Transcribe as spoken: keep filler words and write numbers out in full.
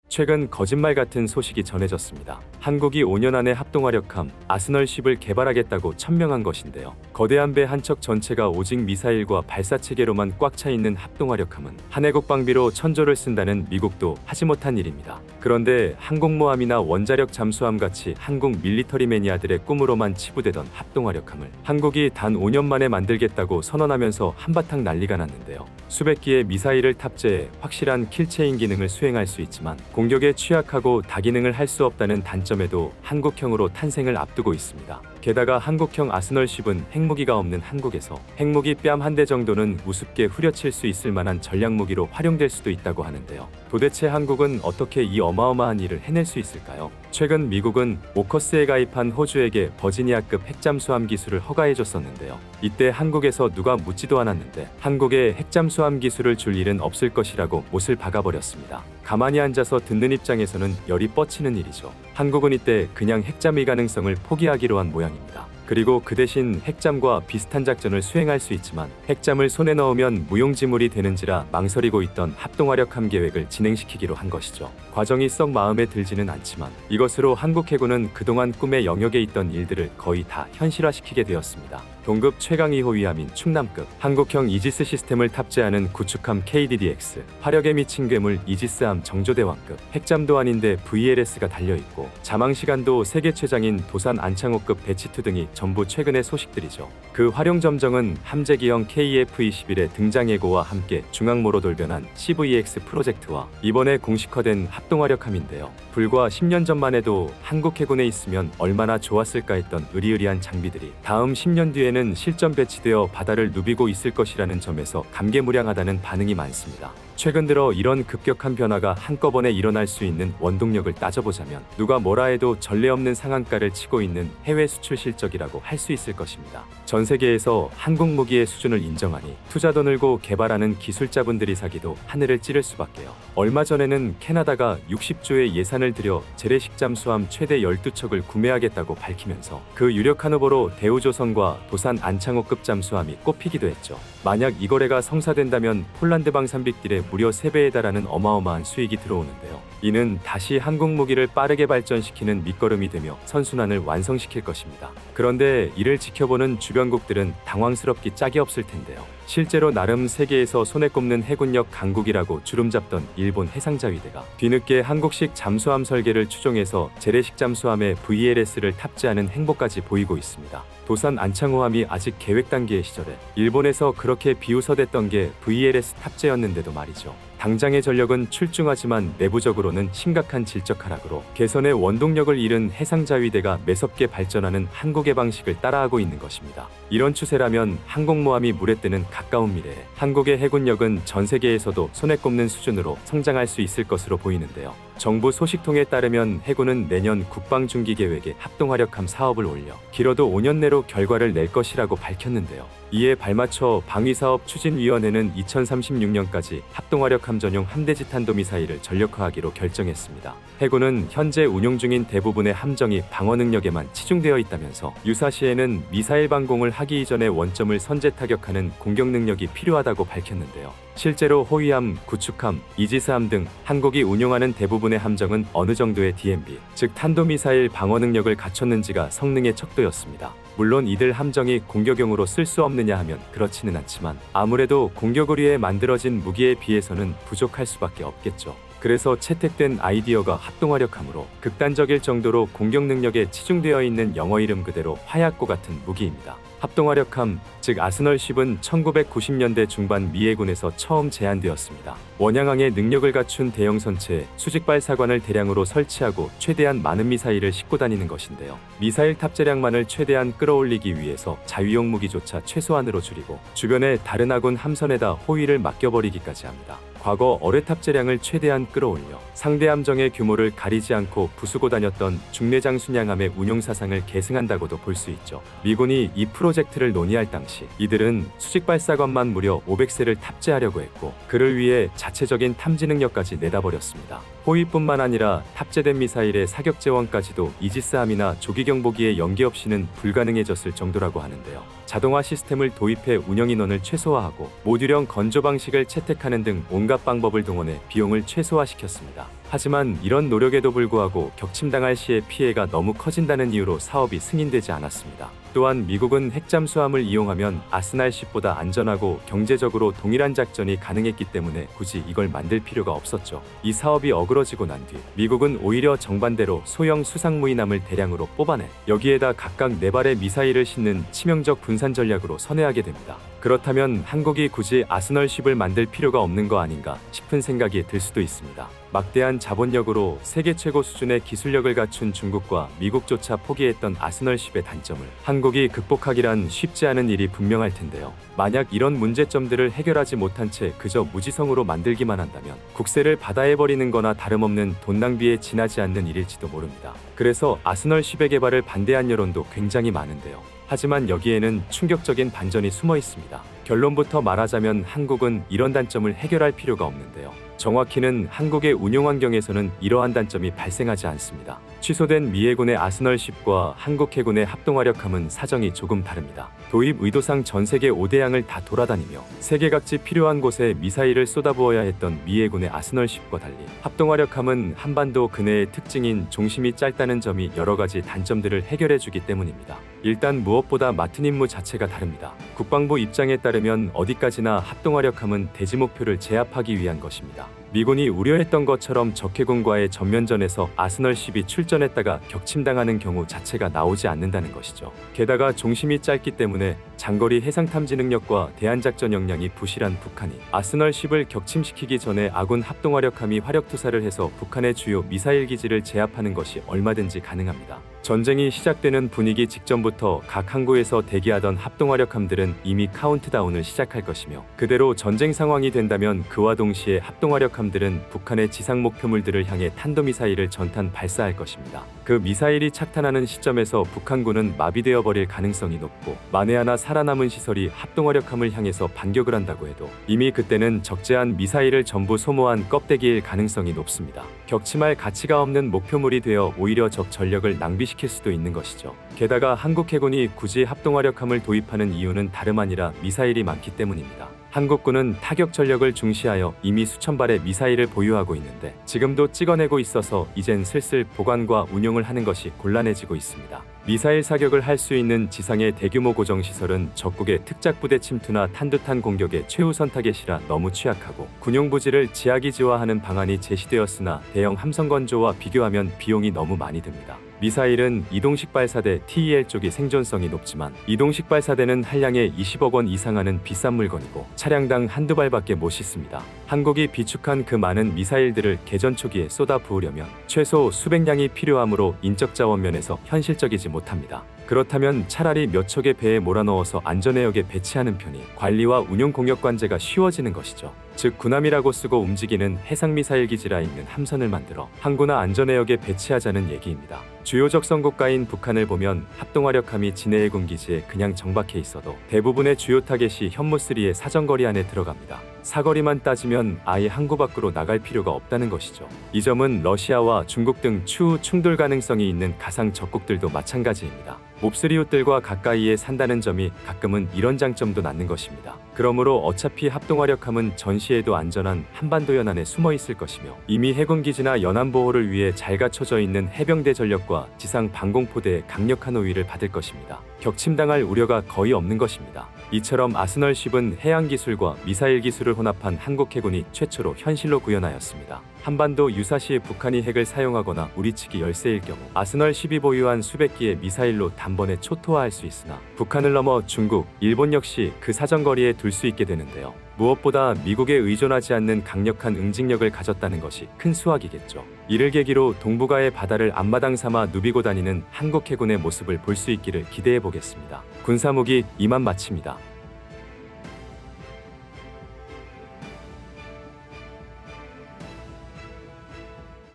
최근 거짓말 같은 소식이 전해졌습니다. 한국이 오 년 안에 합동화력함 아스널십을 개발하겠다고 천명한 것인데요. 거대한 배 한 척 전체가 오직 미사일과 발사체계로만 꽉 차 있는 합동화력함은 한 해국 방비로 천조를 쓴다는 미국도 하지 못한 일입니다. 그런데 항공모함이나 원자력 잠수함 같이 한국 밀리터리 매니아들의 꿈으로만 치부되던 합동화력함을 한국이 단 오 년 만에 만들겠다고 선언하면서 한바탕 난리가 났는데요. 수백 기의 미사일을 탑재해 확실한 킬체인 기능을 수행할 수 있지만 공격에 취약하고 다기능을 할 수 없다는 단점에도 한국형으로 탄생을 앞두고 있습니다. 게다가 한국형 아스널십은 핵무기가 없는 한국에서 핵무기 뺨 한 대 정도는 우습게 후려칠 수 있을 만한 전략무기로 활용될 수도 있다고 하는데요. 도대체 한국은 어떻게 이 어마어마한 일을 해낼 수 있을까요? 최근 미국은 오커스에 가입한 호주에게 버지니아급 핵잠수함 기술을 허가해줬었는데요. 이때 한국에서 누가 묻지도 않았는데 한국에 핵잠수함 기술을 줄 일은 없을 것이라고 못을 박아버렸습니다. 가만히 앉아서 듣는 입장에서는 열이 뻗치는 일이죠. 한국은 이때 그냥 핵잠의 가능성을 포기하기로 한 모양입니다. 그리고 그 대신 핵잠과 비슷한 작전을 수행할 수 있지만 핵잠을 손에 넣으면 무용지물이 되는지라 망설이고 있던 합동화력함 계획을 진행시키기로 한 것이죠. 과정이 썩 마음에 들지는 않지만 이것으로 한국 해군은 그동안 꿈의 영역에 있던 일들을 거의 다 현실화시키게 되었습니다. 동급 최강 이 호 위함인 충남급 한국형 이지스 시스템을 탑재하는 구축함 케이디디엑스, 화력에 미친 괴물 이지스함 정조대왕급, 핵잠도 아닌데 브이엘에스가 달려있고 자망시간도 세계 최장인 도산 안창호급 배치투 등이 전부 최근의 소식들이죠. 그 활용점정은 함재기형 케이에프 이십일의 등장 예고와 함께 중앙모로 돌변한 씨브이엑스 프로젝트와 이번에 공식화된 합동화력함인데요. 불과 십 년 전만 해도 한국 해군에 있으면 얼마나 좋았을까 했던 으리으리한 장비들이 다음 십 년 뒤에는 실전 배치되어 바다를 누비고 있을 것이라는 점에서 감개무량하다는 반응이 많습니다. 최근 들어 이런 급격한 변화가 한꺼번에 일어날 수 있는 원동력을 따져보자면 누가 뭐라 해도 전례 없는 상한가를 치고 있는 해외 수출 실적이라고 할 수 있을 것입니다. 전 세계에서 한국 무기의 수준을 인정하니 투자도 늘고 개발하는 기술자분들이 사기도 하늘을 찌를 수밖에요. 얼마 전에는 캐나다가 육십 조의 예산을 들여 재래식 잠수함 최대 열두 척을 구매하겠다고 밝히면서 그 유력한 후보로 대우조선과 도산 안창호급 잠수함이 꼽히기도 했죠. 만약 이 거래가 성사된다면 폴란드 방산빅딜의 무려 세 배에 달하는 어마어마한 수익이 들어오는데요. 이는 다시 한국 무기를 빠르게 발전시키는 밑거름이 되며 선순환을 완성시킬 것입니다. 그런데 이를 지켜보는 주변국들은 당황스럽기 짝이 없을 텐데요. 실제로 나름 세계에서 손에 꼽는 해군력 강국이라고 주름잡던 일본 해상자위대가 뒤늦게 한국식 잠수함 설계를 추종해서 재래식 잠수함에 브이엘에스를 탑재하는 행보까지 보이고 있습니다. 도산 안창호함이 아직 계획 단계의 시절에 일본에서 그렇게 비웃어댔던 게 브이엘에스 탑재였는데도 말이죠. 당장의 전력은 출중하지만 내부적으로는 심각한 질적 하락으로 개선의 원동력을 잃은 해상자위대가 매섭게 발전하는 한국의 방식을 따라하고 있는 것입니다. 이런 추세라면 항공모함이 물에 뜨는 가까운 미래에 한국의 해군력은 전 세계에서도 손에 꼽는 수준으로 성장할 수 있을 것으로 보이는데요. 정부 소식통에 따르면 해군은 내년 국방중기 계획에 합동화력함 사업을 올려 길어도 오 년 내로 결과를 낼 것이라고 밝혔는데요. 이에 발맞춰 방위사업추진위원회는 이천삼십육 년까지 합동화력함 전용 함대지 탄도미사일을 전력화하기로 결정했습니다. 해군은 현재 운용 중인 대부분의 함정이 방어 능력에만 치중되어 있다면서 유사시에는 미사일 방공을 하기 이전에 원점을 선제 타격하는 공격 능력이 필요하다고 밝혔는데요. 실제로 호위함, 구축함, 이지스함 등 한국이 운용하는 대부분의 함정은 어느 정도의 디엠비, 즉 탄도미사일 방어 능력을 갖췄는지가 성능의 척도였습니다. 물론 이들 함정이 공격용으로 쓸 수 없느냐 하면 그렇지는 않지만 아무래도 공격을 위해 만들어진 무기에 비해서는 부족할 수밖에 없겠죠. 그래서 채택된 아이디어가 합동화력함으로 극단적일 정도로 공격 능력에 치중되어 있는 영어 이름 그대로 화약고 같은 무기입니다. 합동화력함, 즉 아스널십은 천구백구십 년대 중반 미 해군에서 처음 제안되었습니다. 원양항의 능력을 갖춘 대형 선체에 수직 발사관을 대량으로 설치하고 최대한 많은 미사일을 싣고 다니는 것인데요. 미사일 탑재량만을 최대한 끌어올리기 위해서 자위용 무기조차 최소한으로 줄이고 주변에 다른 아군 함선에다 호위를 맡겨버리기까지 합니다. 과거 어뢰 탑재량을 최대한 끌어올려 상대 함정의 규모를 가리지 않고 부수고 다녔던 중례장 순양함의 운용 사상을 계승한다고도 볼 수 있죠. 미군이 이 프로젝트를 논의할 당시 이들은 수직 발사관만 무려 오백 세를 탑재하려고 했고 그를 위해 자체적인 탐지 능력까지 내다버렸습니다. 호위뿐만 아니라 탑재된 미사일의 사격 제원까지도 이지스함이나 조기경보기의 연계 없이는 불가능해졌을 정도라고 하는데요. 자동화 시스템을 도입해 운영 인원을 최소화하고 모듈형 건조 방식을 채택하는 등 온갖 방법을 동원해 비용을 최소화시켰습니다. 하지만 이런 노력에도 불구하고 격침당할 시의 피해가 너무 커진다는 이유로 사업이 승인되지 않았습니다. 또한 미국은 핵잠수함을 이용하면 아스날십보다 안전하고 경제적으로 동일한 작전이 가능했기 때문에 굳이 이걸 만들 필요가 없었죠. 이 사업이 어그러지고 난 뒤 미국은 오히려 정반대로 소형 수상무인함을 대량으로 뽑아내 여기에다 각각 네 발의 미사일을 싣는 치명적 분산 전략으로 선회하게 됩니다. 그렇다면 한국이 굳이 아스널십을 만들 필요가 없는 거 아닌가 싶은 생각이 들 수도 있습니다. 막대한 자본력으로 세계 최고 수준의 기술력을 갖춘 중국과 미국조차 포기했던 아스널십의 단점을 한국이 극복하기란 쉽지 않은 일이 분명할 텐데요. 만약 이런 문제점들을 해결하지 못한 채 그저 무지성으로 만들기만 한다면 국세를 받아해버리는 거나 다름없는 돈 낭비에 지나지 않는 일일지도 모릅니다. 그래서 아스널십의 개발을 반대한 여론도 굉장히 많은데요. 하지만 여기에는 충격적인 반전이 숨어 있습니다. 결론부터 말하자면 한국은 이런 단점을 해결할 필요가 없는데요. 정확히는 한국의 운용 환경에서는 이러한 단점이 발생하지 않습니다. 취소된 미 해군의 아스널십과 한국 해군의 합동화력함은 사정이 조금 다릅니다. 도입 의도상 전 세계 오 대양을 다 돌아다니며 세계 각지 필요한 곳에 미사일을 쏟아부어야 했던 미 해군의 아스널십과 달리 합동화력함은 한반도 근해의 특징인 종심이 짧다는 점이 여러 가지 단점들을 해결해주기 때문입니다. 일단 무엇보다 맡은 임무 자체가 다릅니다. 국방부 입장에 따르면 어디까지나 합동화력함은 대지 목표를 제압하기 위한 것입니다. 미군이 우려했던 것처럼 적해군과의 전면전에서 아스널십이 출전했다가 격침당하는 경우 자체가 나오지 않는다는 것이죠. 게다가 종심이 짧기 때문에 장거리 해상탐지 능력과 대한작전 역량이 부실한 북한이 아스널십을 격침시키기 전에 아군 합동화력함이 화력투사를 해서 북한의 주요 미사일 기지를 제압하는 것이 얼마든지 가능합니다. 전쟁이 시작되는 분위기 직전부터 각 항구에서 대기하던 합동화력함들은 이미 카운트다운을 시작할 것이며 그대로 전쟁 상황이 된다면 그와 동시에 합동화력함들은 북한의 지상 목표물들을 향해 탄도미사일을 전탄 발사할 것입니다. 그 미사일이 착탄하는 시점에서 북한군은 마비되어 버릴 가능성이 높고 만에 하나 살아남은 시설이 합동화력함을 향해서 반격을 한다고 해도 이미 그때는 적재한 미사일을 전부 소모한 껍데기일 가능성이 높습니다. 격침할 가치가 없는 목표물이 되어 오히려 적 전력을 낭비시킬 수도 있는 것이죠. 게다가 한국 해군이 굳이 합동화력함을 도입하는 이유는 다름 아니라 미사일이 많기 때문입니다. 한국군은 타격 전력을 중시하여 이미 수천 발의 미사일을 보유하고 있는데 지금도 찍어내고 있어서 이젠 슬슬 보관과 운용을 하는 것이 곤란해지고 있습니다. 미사일 사격을 할 수 있는 지상의 대규모 고정시설은 적국의 특작부대 침투나 탄두탄 공격의 최우선 타겟이라 너무 취약하고 군용부지를 지하기지화하는 방안이 제시되었으나 대형 함성건조와 비교하면 비용이 너무 많이 듭니다. 미사일은 이동식 발사대 티이엘 쪽이 생존성이 높지만 이동식 발사대는 한량에 이십억 원 이상 하는 비싼 물건이고 차량당 한두 발밖에 못 싣습니다. 한국이 비축한 그 많은 미사일들을 개전 초기에 쏟아 부으려면 최소 수백 량이 필요하므로 인적 자원 면에서 현실적이지 못합니다. 그렇다면 차라리 몇 척의 배에 몰아넣어서 안전해역에 배치하는 편이 관리와 운용 공역 관제가 쉬워지는 것이죠. 즉 군함이라고 쓰고 움직이는 해상미사일 기지라 있는 함선을 만들어 항구나 안전해역에 배치하자는 얘기입니다. 주요 적성국가인 북한을 보면 합동화력함이 진해해군 기지에 그냥 정박해 있어도 대부분의 주요 타겟이 현무쓰리의 사정거리 안에 들어갑니다. 사거리만 따지면 아예 항구 밖으로 나갈 필요가 없다는 것이죠. 이 점은 러시아와 중국 등 추후 충돌 가능성이 있는 가상 적국들도 마찬가지입니다. 몹쓸 이웃들과 가까이에 산다는 점이 가끔은 이런 장점도 낳는 것입니다. 그러므로 어차피 합동화력함은 전시에도 안전한 한반도 연안에 숨어 있을 것이며 이미 해군기지나 연안보호를 위해 잘 갖춰져 있는 해병대 전력과 지상 방공포대의 강력한 우위를 받을 것입니다. 격침당할 우려가 거의 없는 것입니다. 이처럼 아스널십은 해양기술과 미사일 기술을 혼합한 한국 해군이 최초로 현실로 구현하였습니다. 한반도 유사시에 북한이 핵을 사용하거나 우리 측이 열세일 경우 아스널십이 보유한 수백 기의 미사일로 단번에 초토화할 수 있으나 북한을 넘어 중국, 일본 역시 그 사정거리에 둘 수 있게 되는데요. 무엇보다 미국에 의존하지 않는 강력한 응징력을 가졌다는 것이 큰 수확이겠죠. 이를 계기로 동북아의 바다를 앞마당 삼아 누비고 다니는 한국 해군의 모습을 볼 수 있기를 기대해 보겠습니다. 군사무기 이만 마칩니다.